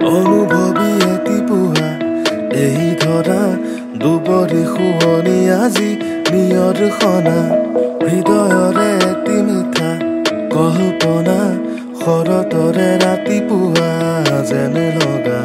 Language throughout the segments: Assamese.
অনুভৱী এটি পুহা এই ধৰা দুবৰি শুৱনি আজি নিয়ৰ খনা হৃদয়ৰে এটি মিঠা কল্পনা শৰতৰে ৰাতিপুৱা যেন লগা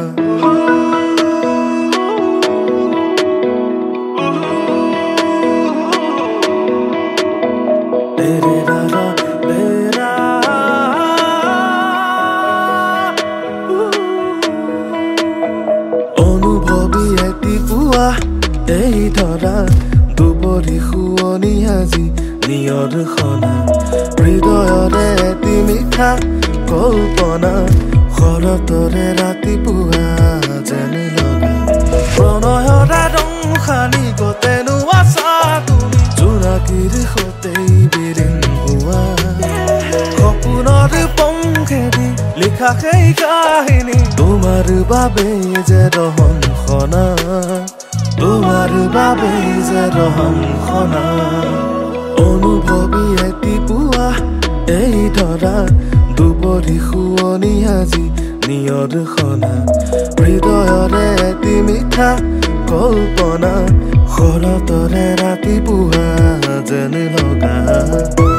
অনুভৱী এটি পুৱা এই ধৰা দুবৰি শুৱনি আজি নিয়ৰ খনা হৃদয়ৰে এটি মিঠা কল্পনা শৰতৰে ৰাতিপুৱা যেন লগা প্ৰণয়ৰে ৰং সানি গতেনো আছা তুমি জোনাকীৰ সতেই বিলীন হোৱা সপোনৰ পংখেদি লিখা সেই কাহিনী তোমাৰ বাবে যে ৰহন খনা তোমাৰ বাবে যে ৰহন খনা অনুভৱী এটি পুৱা এই ধৰা দুবৰি শুৱনি আজি নিয়ৰ খনা হৃদয়ৰে এটি মিঠা কল্পনা শৰতৰে ৰাতিপুৱা যেন লগা